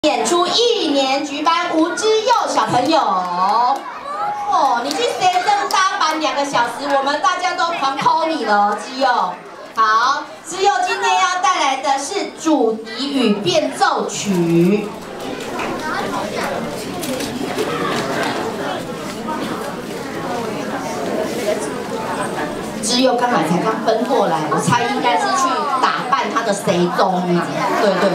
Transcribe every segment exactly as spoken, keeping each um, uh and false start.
演出一年级班吴之佑小朋友。哦，你去学生搭班两个小时，我们大家都狂 call 你了，之佑。好，之佑今天要带来的是主题与变奏曲。 只有刚才才刚奔过来，我猜应该是去打扮他的谁宗啊，对对。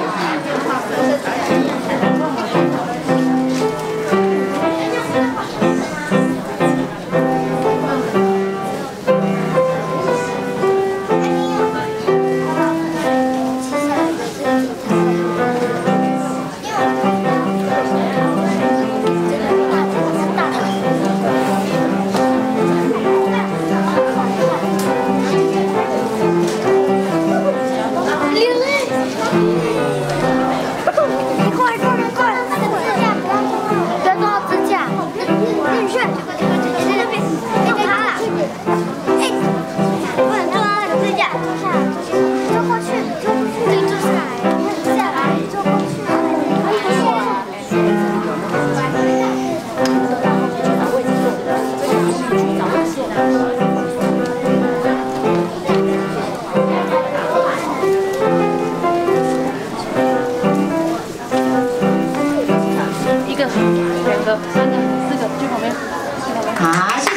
两个、三个、四个，去旁边，去旁边。好，谢谢。